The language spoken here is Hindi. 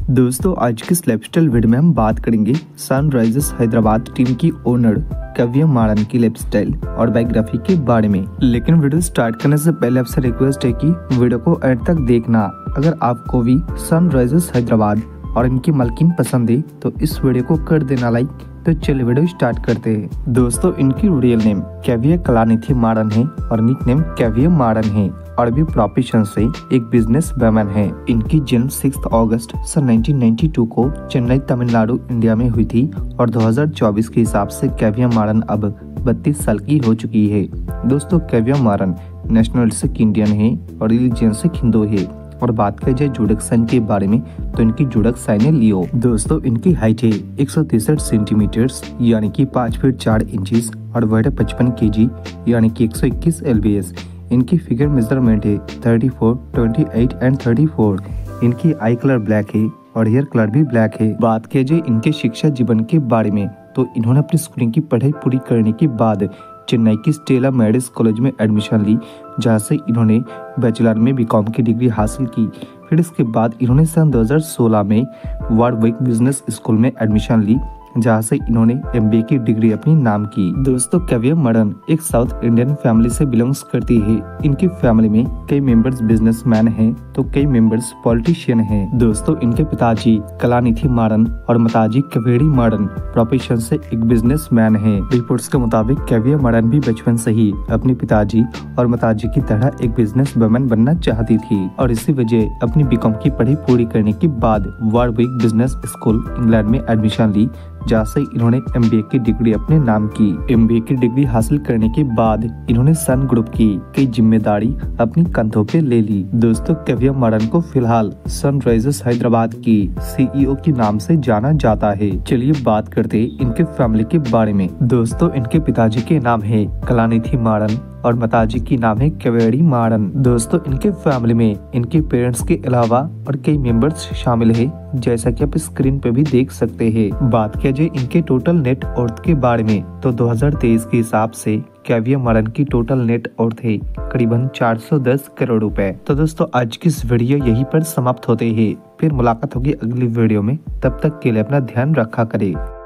दोस्तों आज की इस लाइफस्टाइल वीडियो में हम बात करेंगे सनराइजर्स हैदराबाद टीम की ओनर काव्या मारन की लाइफस्टाइल और बायोग्राफी के बारे में। लेकिन वीडियो स्टार्ट करने से पहले आपसे रिक्वेस्ट है कि वीडियो को एंड तक देखना। अगर आपको भी सनराइजर्स हैदराबाद और इनकी मालकिन पसंद है तो इस वीडियो को कर देना लाइक। तो चलिए वीडियो स्टार्ट करते हैं। दोस्तों इनकी रियल नेम काव्या कलानिधि मारन है और निक नेम काव्या मारन है और भी प्रोफेशन से एक बिजनेस वुमन है। इनकी जन्म 6 अगस्त सन 1992 को चेन्नई तमिलनाडु इंडिया में हुई थी और 2024 के हिसाब से काव्या मारन अब 32 साल की हो चुकी है। दोस्तों काव्या मारन नेशनल से इंडियन है और रिलीजन से हिंदू है। और बात की जाए जोडक साइन के बारे में तो इनकी जोडक साइन है लियो। दोस्तों इनकी हाइट है 163 सेंटीमीटर यानी कि 5 फीट 4 इंचेस और वेट है 55 kg यानी कि 121 lbs। इनकी फिगर मेजरमेंट है 34, 28 एंड 34। इनकी आई कलर ब्लैक है और हेयर कलर भी ब्लैक है। बात की जाए इनके शिक्षा जीवन के बारे में तो इन्होंने अपनी स्कूलिंग की पढ़ाई पूरी करने के बाद चेन्नई की स्टेला मैरिज कॉलेज में एडमिशन ली, जहां से इन्होंने बैचलर में बीकॉम की डिग्री हासिल की। फिर इसके बाद इन्होंने सन 2016 में वार्डविक बिजनेस स्कूल में एडमिशन ली, जहाँ से इन्होंने MBA की डिग्री अपनी नाम की। दोस्तों काव्या मारन एक साउथ इंडियन फैमिली से बिलोंग्स करती है। इनकी फैमिली में कई मेंबर्स बिजनेसमैन हैं तो कई मेंबर्स पॉलिटिशियन हैं। दोस्तों इनके पिताजी कलानिधि मारन और माताजी कावेरी मारन प्रोफेशन से एक बिजनेसमैन हैं। रिपोर्ट्स के मुताबिक काव्या मारन भी बचपन से ही अपने पिताजी और माताजी की तरह एक बिजनेस वुमन बनना चाहती थी और इसी वजह अपनी बीकॉम की पढ़ाई पूरी करने के बाद वार्डविक बिजनेस स्कूल इंग्लैंड में एडमिशन ली, जहाँ से इन्होंने MBA की डिग्री अपने नाम की। MBA की डिग्री हासिल करने के बाद इन्होंने सन ग्रुप की कई जिम्मेदारी अपनी कंधों पे ले ली। दोस्तों काव्या मारन को फिलहाल सनराइजर्स हैदराबाद की CEO के नाम से जाना जाता है। चलिए बात करते हैं इनके फैमिली के बारे में। दोस्तों इनके पिताजी के नाम है कलानिधि मारन और माताजी की नाम है कावेरी मारन। दोस्तों इनके फैमिली में इनके पेरेंट्स के अलावा और कई मेंबर्स शामिल है, जैसा कि आप स्क्रीन पे भी देख सकते हैं। बात किया जाए इनके टोटल नेट वर्थ के बारे में तो 2023 के हिसाब से काव्या मारन की टोटल नेट वर्थ है करीबन 410 करोड़ रुपए। तो दोस्तों आज की इस वीडियो यहीं पर समाप्त होते हैं। फिर मुलाकात होगी अगली वीडियो में, तब तक के लिए अपना ध्यान रखा करें।